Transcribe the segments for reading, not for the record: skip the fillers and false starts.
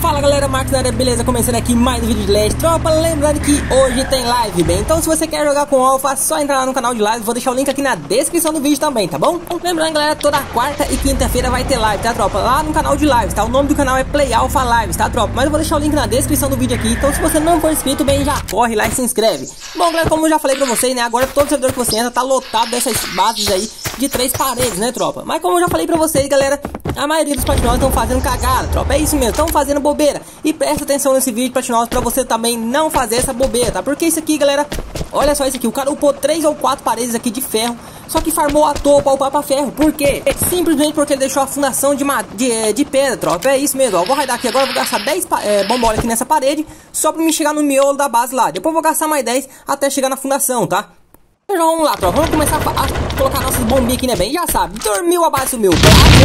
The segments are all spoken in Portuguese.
Fala galera, Marcos da área, beleza? Começando aqui mais um vídeo de Last Tropa. Lembrando que hoje tem live, bem? Então se você quer jogar com Alpha, só entrar lá no canal de live. Vou deixar o link aqui na descrição do vídeo também, tá bom? Lembrando galera, toda quarta e quinta-feira vai ter live, tá tropa? Lá no canal de lives, tá? O nome do canal é Play Alpha Lives, tá tropa? Mas eu vou deixar o link na descrição do vídeo aqui. Então se você não for inscrito, bem, já corre lá e se inscreve. Bom galera, como eu já falei pra vocês, né? Agora todo servidor que você entra tá lotado dessas bases aí de 3 paredes, né tropa? Mas como eu já falei pra vocês, galera, a maioria dos platinosos estão fazendo cagada, tropa. É isso mesmo, estão fazendo bobeira. E presta atenção nesse vídeo, platinosos, pra você também não fazer essa bobeira, tá? Porque isso aqui, galera, olha só isso aqui. O cara upou 3 ou 4 paredes aqui de ferro, só que farmou à toa pra upar pra ferro. Por quê? Simplesmente porque ele deixou a fundação de pedra, tropa. É isso mesmo, ó. Vou raidar aqui agora, vou gastar 10 bombolas aqui nessa parede, só pra me chegar no miolo da base lá. Depois vou gastar mais 10 até chegar na fundação, tá? Então vamos lá, tropa. Vamos começar a colocar nossas bombinhas aqui, né, bem? Já sabe, dormiu, a base sumiu.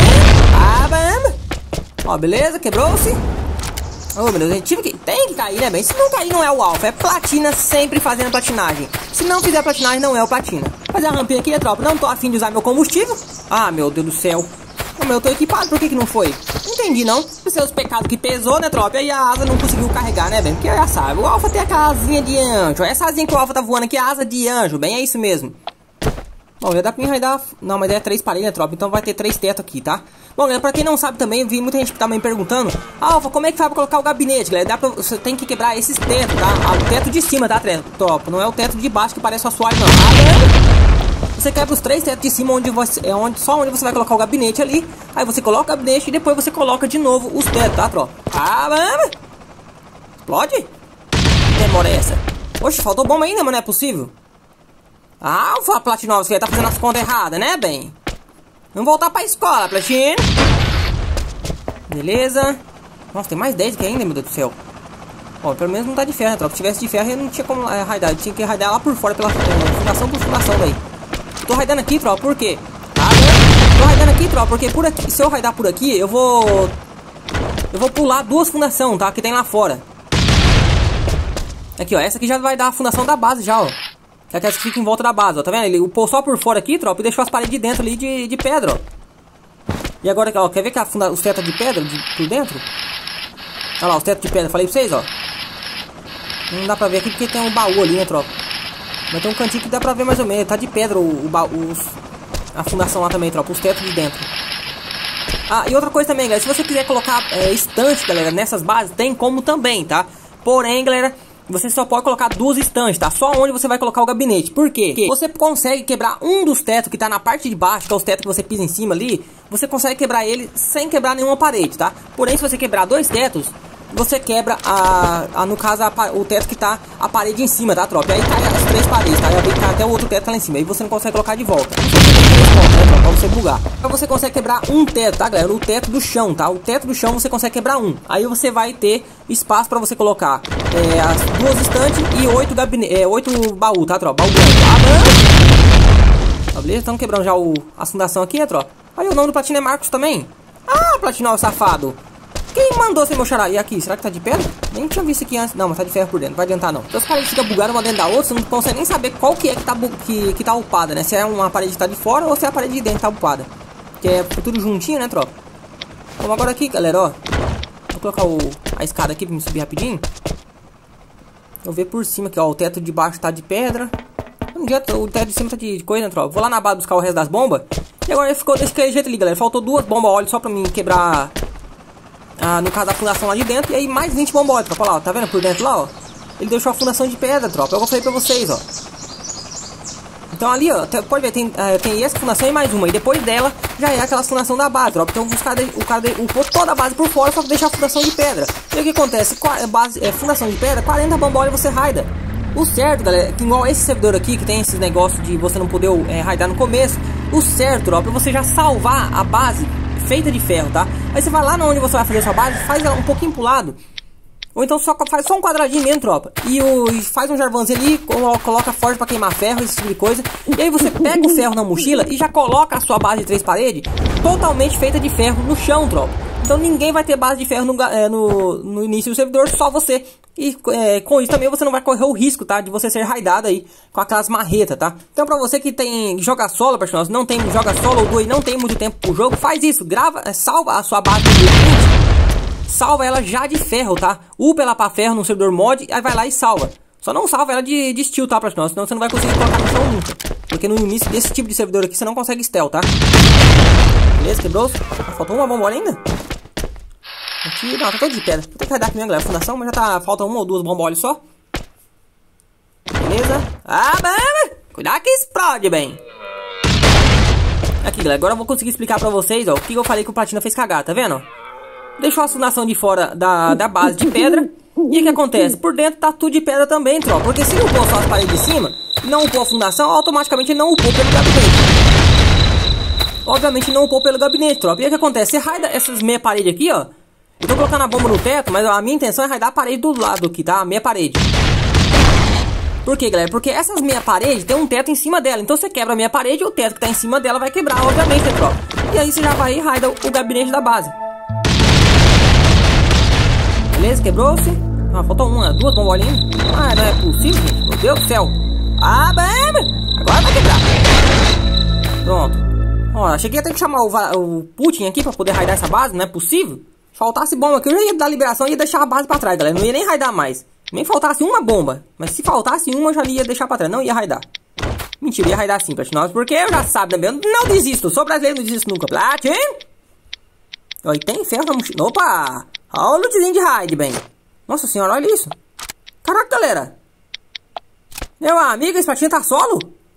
Ó, beleza, quebrou-se. Oh, meu Deus, a gente tem que cair, né, bem? Se não cair, não é o Alpha, é platina sempre fazendo platinagem. Se não fizer platinagem, não é o platina. Fazer a rampinha aqui, né, tropa? Não tô afim de usar meu combustível. Ah, meu Deus do céu. Eu tô equipado, por que não foi? Não entendi, não. Os seus pecados que pesou, né, tropa? E aí a asa não conseguiu carregar, né, bem? Porque já sabe, o Alpha tem aquela asinha de anjo. Essa asinha que o Alpha tá voando aqui é a asa de anjo, bem? É isso mesmo. Bom, já dá pra mim raidar. Não, mas é 3 paredes, né, tropa? Então vai ter 3 tetos aqui, tá? Bom, galera, pra quem não sabe também, eu vi muita gente também perguntando: Alpha, como é que faz pra colocar o gabinete, galera? Você tem que quebrar esses tetos, tá? O teto de cima, tá, tropa? Não é o teto de baixo que parece o assoalho, não. Você quebra os 3 tetos de cima, só onde você vai colocar o gabinete ali. Aí você coloca o gabinete e depois você coloca de novo os tetos, tá, tropa? Caramba! Explode? Que demora é essa? Oxe, faltou bomba ainda, mas não é possível. Alpha, Platinoso, você tá fazendo as contas erradas, né, bem? Vamos voltar pra escola, Platino. Beleza. Nossa, tem mais 10 aqui ainda, meu Deus do céu. Ó, pelo menos não tá de ferro, né, tropa? Se tivesse de ferro, eu não tinha como raidar. Eu tinha que raidar lá por fora, pela fundação por fundação daí. Tô raidando aqui, tropa, por quê? Tô raidando aqui, tropa, porque por aqui, se eu raidar por aqui, eu vou pular 2 fundações, tá? Que tem lá fora. Aqui, ó, essa aqui já vai dar a fundação da base já, ó. Que é aquela que fica em volta da base, ó, tá vendo? Ele upou só por fora aqui, tropa, e deixou as paredes de dentro ali de pedra, ó. E agora, ó, quer ver que os tetos de pedra por dentro? Olha lá, os tetos de pedra, falei pra vocês, ó. Não dá pra ver aqui porque tem um baú ali, né, tropa? Mas tem um cantinho que dá pra ver mais ou menos. Tá de pedra a fundação lá também, tropa, os tetos de dentro. Ah, e outra coisa também, galera, se você quiser colocar estante, galera, nessas bases, tem como também, tá? Porém, galera, você só pode colocar 2 estantes, tá? Só onde você vai colocar o gabinete. Por quê? Porque você consegue quebrar um dos tetos que tá na parte de baixo, que é os tetos que você pisa em cima ali. Você consegue quebrar ele sem quebrar nenhuma parede, tá? Porém, se você quebrar 2 tetos, você quebra no caso, o teto que tá a parede em cima, tá, tropa? E aí cai as 3 paredes, tá? E aí cai até o outro teto lá em cima. Aí você não consegue colocar de volta. Pra você bugar. Então você consegue quebrar um teto, tá, galera? O teto do chão, tá? O teto do chão você consegue quebrar um. Aí você vai ter espaço pra você colocar as 2 estantes e 8 baús, tá, tropa? Baú grande, tá? Beleza? Estamos quebrando já a fundação aqui, né, tropa? Aí o nome do platino é Marcos também. Ah, Platinol safado. Quem mandou ser meu xará? E aqui, será que tá de pedra? Nem tinha visto aqui antes. Não, mas tá de ferro por dentro, não vai adiantar não. Então os caras ficam bugando uma dentro da outra, você não consegue nem saber qual que é que tá upada, né? Se é uma parede que tá de fora ou se é a parede de dentro que tá upada. Que é tudo juntinho, né, tropa? Vamos agora aqui, galera, ó. Vou colocar a escada aqui pra me subir rapidinho. Vou ver por cima aqui, ó. O teto de baixo tá de pedra. O teto de cima tá de coisa, né, tropa? Vou lá na base buscar o resto das bombas. E agora ficou desse jeito ali, galera. Faltou 2 bombas óleo só pra mim quebrar... no caso da fundação lá de dentro. E aí mais 20 bombóides, tropa, lá, ó. Tá vendo por dentro lá, ó? Ele deixou a fundação de pedra, tropa. Eu falei pra vocês, ó. Então ali, ó, pode ver, tem essa fundação e mais uma. E depois dela, já é aquela fundação da base, tropa. Então o cara upou toda a base por fora, só que deixa a fundação de pedra. E o que acontece? Fundação de pedra, 40 bombóides você raida. O certo, galera, que igual esse servidor aqui, que tem esses negócios de você não poder raidar no começo. O certo, tropa, é você já salvar a base feita de ferro, tá? Aí você vai lá onde você vai fazer a sua base, faz ela um pouquinho pro lado. Ou então faz só um quadradinho mesmo, tropa. E faz um jarvãozinho ali, coloca forte pra queimar ferro, esse tipo de coisa. E aí você pega o ferro na mochila e já coloca a sua base de 3 paredes totalmente feita de ferro no chão, tropa. Então ninguém vai ter base de ferro no início do servidor, só você. E com isso também você não vai correr o risco, tá? De você ser raidado aí com aquelas marretas, tá? Então pra você que joga solo, pessoal, joga solo ou duo e não tem muito tempo pro jogo, faz isso, grava, salva a sua base de salva ela já de ferro, tá? Upa ela pra ferro no servidor mod, aí vai lá e salva. Só não salva ela de steel, tá, Platinão? Senão você não vai conseguir colocar no chão nunca. Porque no início desse tipo de servidor aqui você não consegue stealth, tá? Beleza, quebrou. Faltou uma bomba ainda. Aqui, não, tá todo de pedra. Vou ter que dar aqui minha galera, fundação, mas já tá, falta uma ou duas bombolas só. Beleza. Ah, bem, cuidado que explode, bem. Aqui, galera, agora eu vou conseguir explicar pra vocês, ó, o que eu falei que o Platina fez cagar, tá vendo? Deixou a fundação de fora da base de pedra. E o que acontece? Por dentro tá tudo de pedra também, tropa. Porque se upou só as paredes de cima, não upou a fundação, automaticamente ele não upou pelo gabinete. Obviamente não upou pelo gabinete, tropa. E o que acontece? Você raida essas meia paredes aqui, ó. Eu tô colocando a bomba no teto, mas a minha intenção é raidar a parede do lado aqui, tá? A meia parede. Por quê, galera? Porque essas meia paredes tem um teto em cima dela. Então você quebra a meia parede e o teto que tá em cima dela vai quebrar, obviamente, né, tropa? E aí você já vai e raida o gabinete da base. Beleza? Quebrou-se. Ah, faltou uma, duas bombolinhas. Ah, não é possível, gente. Meu Deus do céu. Ah, bem. Agora vai quebrar. Pronto. Ó, achei que ia ter que chamar o Putin aqui pra poder raidar essa base. Não é possível. Faltasse bomba aqui, eu já ia dar liberação e ia deixar a base pra trás, galera. Não ia nem raidar mais. Nem faltasse uma bomba. Mas se faltasse uma, eu já ia deixar pra trás. Não ia raidar. Mentira, ia raidar sim, Platinose. Porque eu já sabe, né? Eu não desisto. Sou brasileiro, não desisto nunca. Platin. Ó, e tem ferro na mochila. Opa! Olha o lootzinho de raid, bem. Nossa senhora, olha isso. Caraca, galera. Meu amigo, esse Platinha tá solo?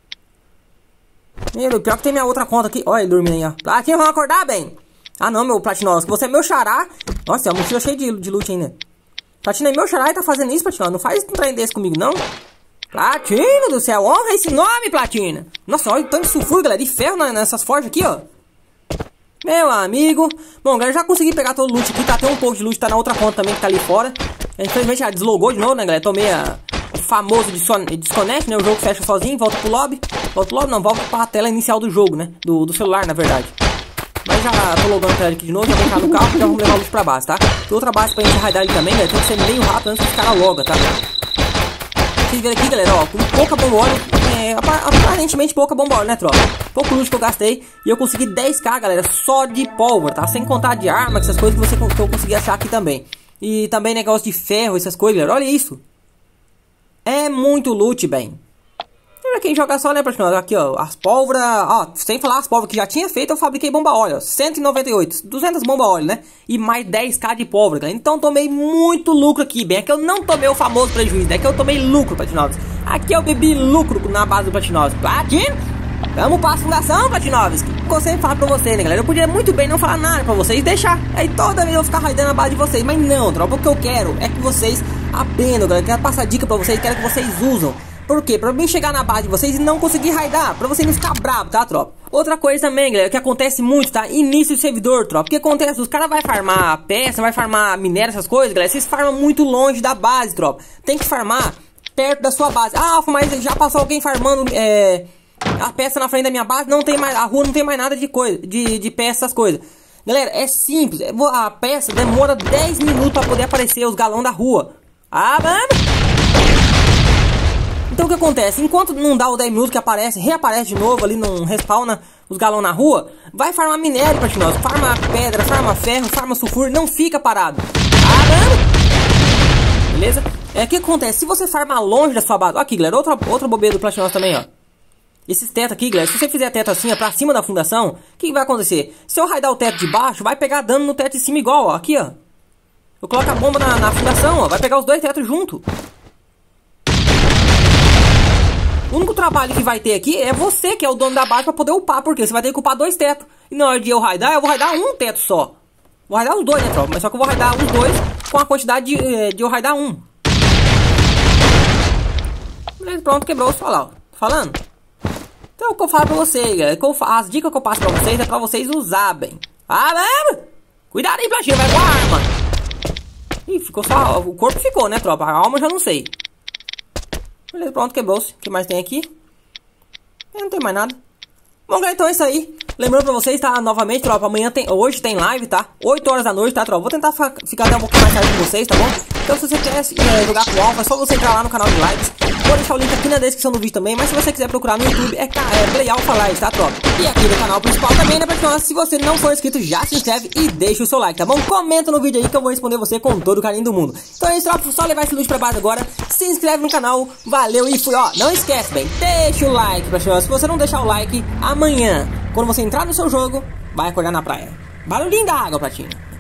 Meu, pior que tem minha outra conta aqui. Olha ele dormindo aí, ó. Platinha, vamos acordar, bem. Ah, não, meu Platinosa, que você é meu xará. Nossa, é uma mochila cheia de loot ainda. Platina é meu xará e tá fazendo isso, Platina. Não faz um trem desse comigo, não. Platina do céu, honra esse nome, Platina. Nossa, olha o tanto de sulfuro, galera, de ferro nessas forjas aqui, ó. Meu amigo. Bom, galera, já consegui pegar todo o loot aqui. Tá até um pouco de loot, tá na outra conta também que tá ali fora. Infelizmente já deslogou de novo, né, galera? Tomei o famoso disconnect, né? O jogo fecha sozinho, volta pro lobby. Volta pro lobby, não, volta pra tela inicial do jogo, né? Do celular, na verdade. Mas já tô logando pra ele aqui de novo, já vou entrar no carro e já vamos levar o loot pra base, tá? Tem outra base pra gente raidar ali também, galera. Tem que ser meio rápido antes que os caras loga, tá? Vocês verem aqui, galera, ó, com pouca bomba óleo, aparentemente pouca bomba óleo, né, tropa? Pouco loot que eu gastei e eu consegui 10k, galera, só de pólvora, tá? Sem contar de arma, essas coisas que eu consegui achar aqui também. E também negócio de ferro, essas coisas, galera, olha isso. É muito loot, bem. Pra quem joga só, né, Platinose? Aqui, ó, as pólvoras, ó, sem falar as pólvoras que já tinha feito, eu fabriquei bomba óleo, ó, 198, 200 bomba óleo, né? E mais 10k de pólvora, galera. Então tomei muito lucro aqui, bem. Aqui eu não tomei o famoso prejuízo, né? Aqui eu tomei lucro, Platinose. Aqui eu bebi lucro na base do Platinose. Platin, vamos pra fundação, Platinose. Que eu sempre falo pra vocês, né, galera? Eu podia muito bem não falar nada pra vocês e deixar aí toda vez eu ficar raidando a base de vocês. Mas não, tropa, o que eu quero é que vocês aprendam, galera. Eu quero passar dica pra vocês, quero que vocês usam. Por quê? Pra mim chegar na base de vocês e não conseguir raidar. Pra vocês não ficar bravo, tá, tropa? Outra coisa também, galera, que acontece muito, tá? Início de servidor, tropa. O que acontece? Os caras vão farmar peça, vai farmar minério, essas coisas, galera. Vocês farmam muito longe da base, tropa. Tem que farmar perto da sua base. Ah, mas já passou alguém farmando a peça na frente da minha base. Não tem mais, a rua não tem mais nada de coisa, de peça, essas coisas. Galera, é simples. A peça demora 10 minutos pra poder aparecer os galões da rua. Ah, mano! Então o que acontece? Enquanto não dá os 10 minutos que aparece, reaparece de novo ali, não respawna os galões na rua, vai farmar minério, Platinose, farma pedra, farma ferro, farma sulfuro, não fica parado. Ah, beleza? O que acontece? Se você farmar longe da sua base, ó aqui, galera, outra bobeira do Platinose também, ó. Esses tetos aqui, galera, se você fizer teto assim, ó, pra cima da fundação, o que vai acontecer? Se eu raidar o teto de baixo, vai pegar dano no teto de cima igual, ó, aqui, ó. Eu coloco a bomba na fundação, ó, vai pegar os dois tetos junto. O único trabalho que vai ter aqui é você, que é o dono da base, pra poder upar, porque você vai ter que upar dois tetos. E na hora de eu raidar, eu vou raidar um teto só. Vou raidar os dois, né, tropa? Mas só que eu vou raidar os dois com a quantidade de eu raidar um. Beleza, pronto, quebrou o falar, ó. Tô falando? Então o que eu falo pra vocês, galera, as dicas que eu passo pra vocês é pra vocês usar bem. Ah, lembra? Cuidado aí, Platinha, vai com a arma. Ih, ficou só, o corpo ficou, né, tropa? A alma eu já não sei. Beleza, pronto, quebrou-se. O que mais tem aqui? Não tem mais nada. Bom, galera, então é isso aí. Lembrando pra vocês, tá? Novamente, tropa, hoje tem live, tá? 8 horas da noite, tá, tropa? Vou tentar ficar até um pouquinho mais tarde com vocês, tá bom? Então se você quer jogar com o Alpha, é só você entrar lá no canal de lives. Vou deixar o link aqui na descrição do vídeo também, mas se você quiser procurar no YouTube, é Play Alpha Live, tá, tropa? E aqui no canal principal também, né, pessoal? Se você não for inscrito, já se inscreve e deixa o seu like, tá bom? Comenta no vídeo aí que eu vou responder você com todo o carinho do mundo. Então é isso, tropa, só levar esse loot pra base agora. Se inscreve no canal, valeu e fui, ó. Não esquece, bem, deixa o like, pessoal. Se você não deixar o like, amanhã, quando você entrar no seu jogo, vai acordar na praia. Barulhinho da água, Platina.